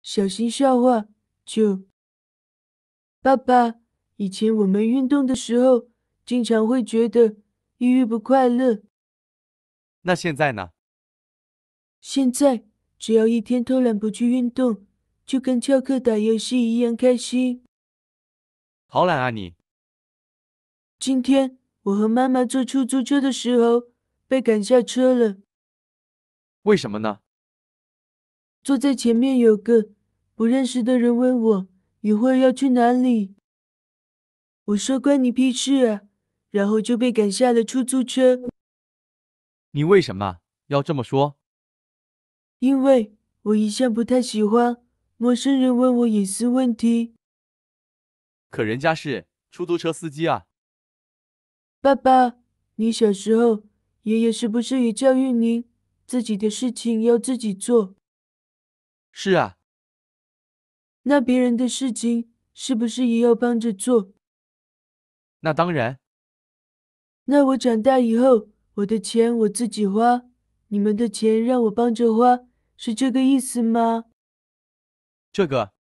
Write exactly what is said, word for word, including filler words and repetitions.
小心笑话。九，爸爸，以前我们运动的时候，经常会觉得抑郁不快乐。 那现在呢？ 现在只要一天偷懒不去运动，就跟翘课打游戏一样开心。 好懒啊你！ 今天我和妈妈坐出租车的时候，被赶下车了。 为什么呢？ 坐在前面有个不认识的人问我一会儿要去哪里，我说关你屁事啊，然后就被赶下了出租车。 你为什么要这么说？ 因为我一向不太喜欢陌生人问我隐私问题。 可人家是出租车司机啊。 爸爸，你小时候爷爷是不是也教育您自己的事情要自己做？ 是啊。 那别人的事情是不是也要帮着做？ 那当然。 那我长大以后，我的钱我自己花，你们的钱让我帮着花，是这个意思吗？ 这个